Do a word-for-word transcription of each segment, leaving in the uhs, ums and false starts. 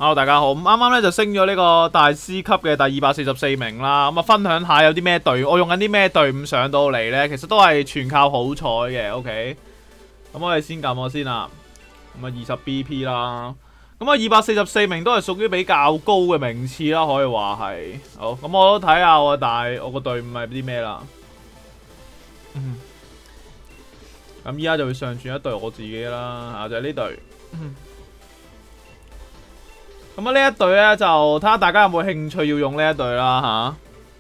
Hello 大家好，咁啱啱咧就升咗呢個大師級嘅第二百四十四名啦，咁啊分享下有啲咩隊，我用緊啲咩隊伍上到嚟咧，其實都係全靠好彩嘅 ，OK。咁我哋先撳我先啦，咁啊二十 B P 啦，咁啊二百四十四名都係屬於比較高嘅名次啦，可以話係。好，咁我都睇下我大我個隊伍係啲咩啦。嗯。咁依家就會上傳一隊我自己啦，啊就係呢隊。嗯咁啊呢一隊咧就睇下大家有冇興趣要用呢一隊啦吓。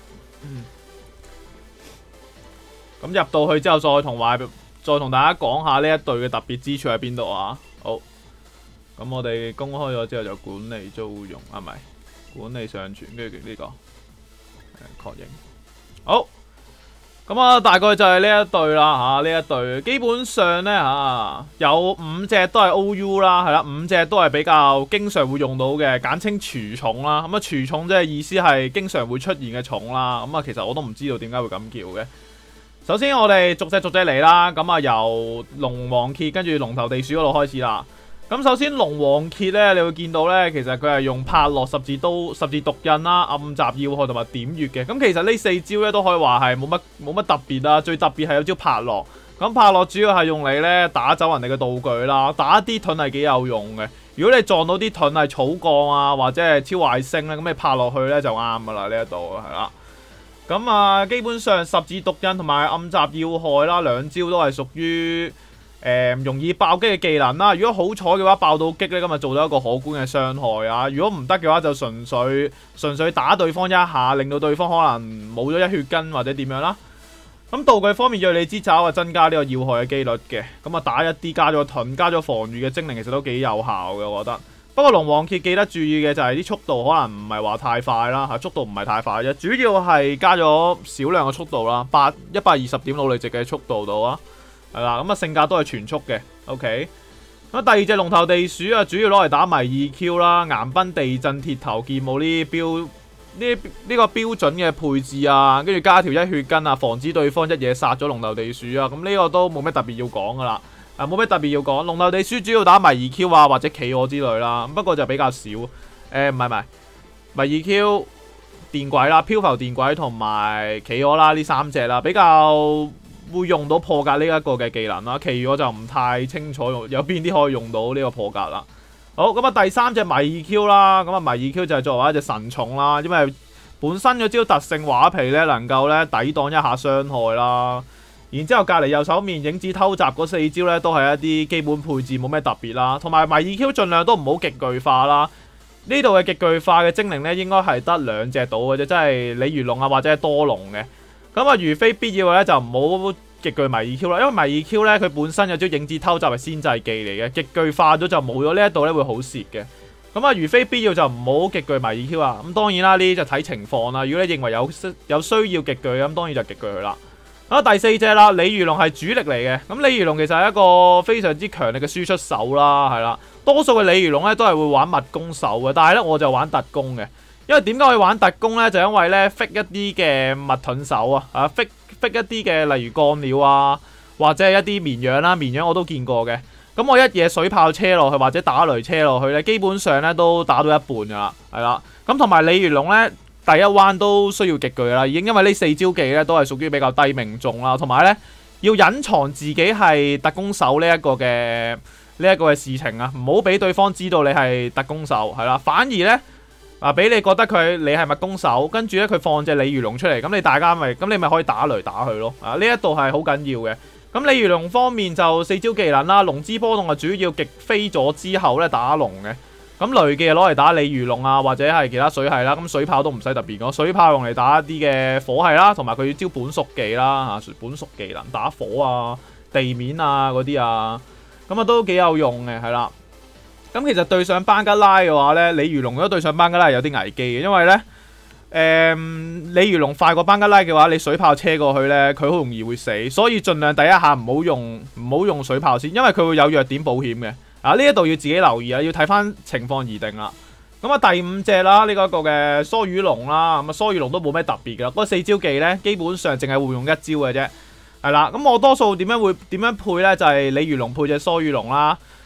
咁、嗯、入到去之後再同埋再同大家講下呢一隊嘅特別之處喺邊度啊？好，咁我哋公開咗之後就管理租用啊，唔係管理上傳，跟住呢個確認。好。咁啊，大概就係呢一隊啦嚇，呢一隊基本上咧嚇有五隻都係 O U 啦，係啦，五隻都係比較經常會用到嘅，簡稱廚蟲啦。咁啊，廚蟲即係意思係經常會出現嘅蟲啦。咁啊，其實我都唔知道點解會咁叫嘅。首先我哋逐隻逐隻嚟啦，咁啊由龍王蠍跟住龍頭地鼠嗰度開始啦。咁首先龍王蠍咧，你會見到咧，其實佢係用拍落十字刀、十字毒印啦、暗襲要害同埋點穴嘅。咁其實呢四招咧都可以話係冇乜冇乜特別啦。最特別係有招拍落。咁拍落主要係用嚟咧打走人哋嘅道具啦，打啲盾係幾有用嘅。如果你撞到啲盾係草鋼啊或者係超壞星咧，咁你拍落去咧就啱噶啦，呢一度係啦。咁啊，基本上十字毒印同埋暗襲要害啦，兩招都係屬於。誒、嗯、容易爆擊嘅技能啦，如果好彩嘅話爆到擊咧，咁啊做到一個可觀嘅傷害啊！如果唔得嘅話，就純粹純粹打對方一下，令到對方可能冇咗一血筋或者點樣啦。咁道具方面，銳利之爪啊，增加呢個要害嘅機率嘅。咁啊打一啲加咗盾、加咗防禦嘅精靈，其實都幾有效嘅，我覺得。不過龍王蠍記得注意嘅就係啲速度可能唔係話太快啦，嚇速度唔係太快啫，主要係加咗少量嘅速度啦，八一百二十點努力值嘅速度度啊。係啦，咁啊性格都係全速嘅 ，OK。咁第二隻龍頭地鼠啊，主要攞嚟打迷二 Q 啦，岩崩、地震、鐵頭、劍舞呢啲標呢呢個標準嘅配置啊，跟住加條一血筋啊，防止對方一嘢殺咗龍頭地鼠啊。咁呢個都冇咩特別要講噶啦，啊冇咩特別要講。龍頭地鼠主要打迷二 Q 啊或者企鵝之類啦，不過就比較少。誒唔係唔係迷二 Q 電軌啦、漂浮電軌同埋企鵝啦呢三隻啦，比較。會用到破格呢一個嘅技能啦，其餘我就唔太清楚有邊啲可以用到呢個破格啦。好，咁啊第三隻迷二 Q 啦，咁啊迷二 Q 就係作為一隻神蟲啦，因為本身嗰招特性畫皮咧能夠咧抵擋一下傷害啦。然之後隔離右手面影子偷襲嗰四招咧都係一啲基本配置，冇咩特別啦。同埋迷二 Q 盡量都唔好極巨化啦。呢度嘅極巨化嘅精靈咧應該係得兩隻到嘅啫，即係鯉魚龍啊或者係多龍嘅。咁啊，如非必要嘅咧，就唔好極巨迷二 Q 啦，因為迷二 Q 咧，佢本身有招影子偷襲係先制技嚟嘅，極巨化咗就冇咗呢一度咧，會好蝕嘅。咁啊，如非必要就唔好極巨迷二 Q 啊。咁當然啦，呢啲就睇情況啦。如果你認為有有需要極巨咁，當然就極巨佢啦。啊，第四隻啦，鯉魚龍係主力嚟嘅。咁鯉魚龍其實係一個非常之強力嘅輸出手啦，係啦。多數嘅鯉魚龍咧都係會玩密攻手嘅，但係咧我就玩特攻嘅。因為點解可以玩特攻咧？就因為咧 fix 一啲嘅密盾手啊，啊 fix fix 一啲嘅例如鋼鳥啊，或者係一啲綿羊啦，綿羊我都見過嘅。咁我一嘢水炮車落去或者打雷車落去咧，基本上咧都打到一半噶啦，係啦。咁同埋鯉魚龍咧，第一彎都需要極巨啦，已經因為呢四招技咧都係屬於比較低命中啦，同埋咧要隱藏自己係特攻手呢一個嘅呢一個嘅事情啊，唔好俾對方知道你係特攻手，係啦，反而咧。啊！俾你覺得佢你係密攻手，跟住咧佢放隻鯉魚龍出嚟，咁你大家咪咁你咪可以打雷打佢咯。啊！呢一度係好緊要嘅。咁鯉魚龍方面就四招技能啦，龍之波動係主要極飛咗之後咧打龍嘅。咁雷技攞嚟打鯉魚龍啊，或者係其他水系啦。咁水炮都唔使特別講，水炮用嚟打一啲嘅火系啦，同埋佢要招本屬技啦嚇，本屬技能打火啊、地面啊嗰啲啊，咁啊都幾有用嘅，係啦。咁其實對上班吉拉嘅話咧，鯉魚龍如果對上班吉拉係有啲危機嘅，因為咧，誒、嗯，鯉魚龍快過班吉拉嘅話，你水炮車過去咧，佢好容易會死，所以盡量第一下唔好用，唔好用水炮先，因為佢會有弱點保險嘅。啊，呢一度要自己留意啊，要睇翻情況而定啦。咁啊，第五隻啦，呢、這個一個嘅梭魚龍啦，咁啊，梭魚龍都冇咩特別噶，嗰四招技咧，基本上淨係會用一招嘅啫。係啦，咁我多數點樣會點樣配咧？就係鯉魚龍配隻梭魚龍啦。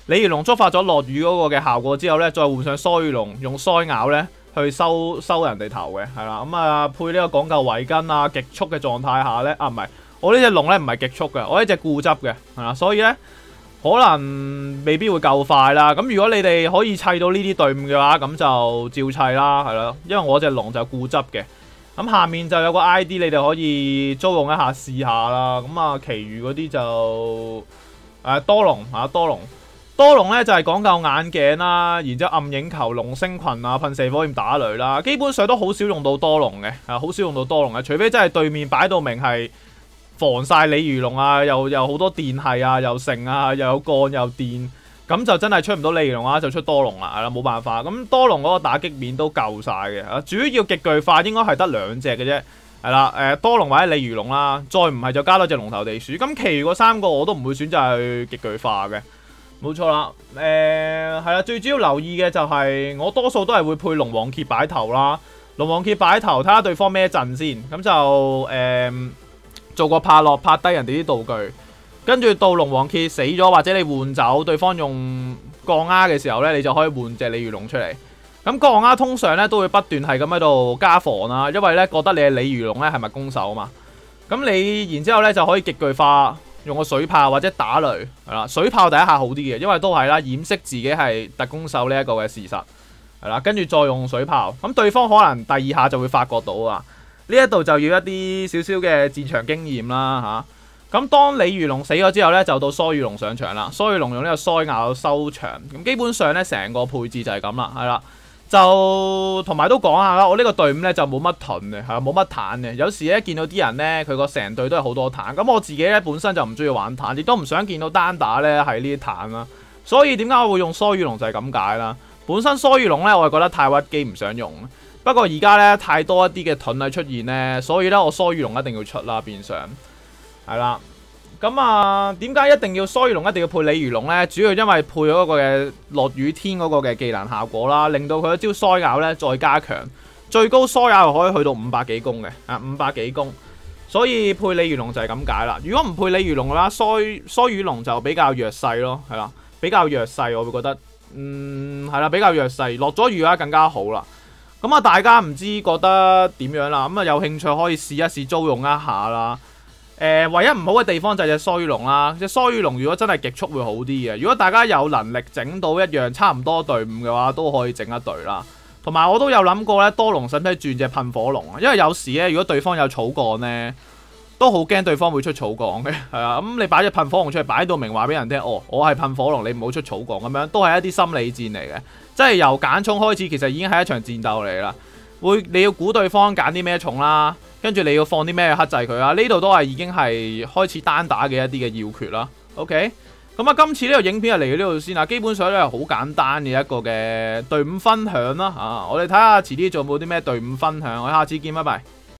鯉魚龍觸發咗落雨嗰個嘅效果之後咧，再換上梭魚龍用腮咬咧去收收人哋頭嘅，係啦。咁啊配呢個講究圍巾啊，極速嘅狀態下咧，啊唔係，我呢隻龍咧唔係極速嘅，我呢隻固執嘅，係啦，所以咧可能未必會夠快啦。咁如果你哋可以砌到呢啲隊伍嘅話，咁就照砌啦，係啦。因為我隻龍就固執嘅。咁下面就有個 I D， 你哋可以租用一下試下啦。咁啊，其餘嗰啲就誒、呃、多龍啊，多龍多龍咧就係、是、講究眼鏡啦，然之後暗影球、龍星群啊、噴射火焰打雷啦，基本上都好少用到多龍嘅，啊好少用到多龍嘅，除非真係對面擺到明係防晒鯉魚龍啊，又又好多電系啊，又剩啊，又有鋼又電。咁就真係出唔到鯉魚龍啦，就出多龍啦，係啦，冇辦法。咁多龍嗰個打擊面都夠晒嘅，主要極巨化應該係得兩隻嘅啫，係啦，誒多龍或者鯉魚龍啦，再唔係就加多隻龍頭地鼠。咁其餘嗰三個我都唔會選擇去極巨化嘅，冇錯啦。誒係啦，最主要留意嘅就係、是、我多數都係會配龍王羯擺頭啦，龍王羯擺頭睇下對方咩陣先，咁就誒、呃、做個拍落拍低人哋啲道具。跟住到龍王羯死咗，或者你換走對方用鋼鴉嘅時候咧，你就可以換隻鯉魚龍出嚟。咁鋼鴉通常咧都會不斷係咁喺度加防啦，因為咧覺得你係鯉魚龍咧係咪攻手啊嘛。咁你然之後咧就可以極巨化，用個水炮或者打雷係啦。水炮第一下好啲嘅，因為都係啦，掩飾自己係特攻手呢一個嘅事實係啦。跟住再用水炮，咁對方可能第二下就會發覺到啊。呢一度就要一啲少少嘅戰場經驗啦嚇。咁當鯉魚龍死咗之後咧，就到梭魚龍上場啦。梭魚龍用呢個腮咬收場，咁基本上咧成個配置就係咁啦，係啦。就同埋都講下啦，我呢個隊伍咧就冇乜盾嘅，係冇乜彈嘅。有時咧見到啲人咧，佢個成隊都係好多彈。咁我自己咧本身就唔中意玩彈，亦都唔想見到單打咧係呢啲彈啦。所以點解我會用梭魚龍就係咁解啦。本身梭魚龍咧我係覺得太屈機，唔想用。不過而家咧太多一啲嘅盾喺出現咧，所以咧我梭魚龍一定要出啦，變相。係啦，咁啊，點解一定要梭魚龍一定要配鯉魚龍咧？主要因為配咗嗰個嘅落雨天嗰個嘅技能效果啦，令到佢一招腮咬咧再加強，最高腮咬可以去到五百幾攻嘅，啊五百幾攻，所以配鯉魚龍就係咁解啦。如果唔配鯉魚龍嘅話，梭梭魚龍就比較弱勢咯，係啦，比較弱勢，我會覺得，嗯係啦，比較弱勢，落咗雨啊更加好啦。咁啊，大家唔知覺得點樣啦？咁啊，有興趣可以試一試租用一下啦。誒、呃，唯一唔好嘅地方就係隻梭魚龍啦。隻梭魚龍如果真係極速會好啲嘅。如果大家有能力整到一樣差唔多隊伍嘅話，都可以整一隊啦。同埋我都有諗過咧，多龍使唔使轉隻噴火龍啊？因為有時咧，如果對方有草鋼咧，都好驚對方會出草鋼嘅。係啊，咁、嗯、你擺隻噴火龍出嚟，擺到明話俾人聽，哦，我係噴火龍，你唔好出草鋼咁樣，都係一啲心理戰嚟嘅。即係由揀寵開始，其實已經係一場戰鬥嚟啦。會你要估對方揀啲咩寵啦。跟住你要放啲咩克制佢啊？呢度都係已經係開始單打嘅一啲嘅要訣啦。OK，咁啊，今次呢個影片就嚟到呢度先啦。基本上都係好簡單嘅一個嘅隊伍分享啦。啊，我哋睇下遲啲仲有冇啲咩隊伍分享。我哋下次見，拜拜。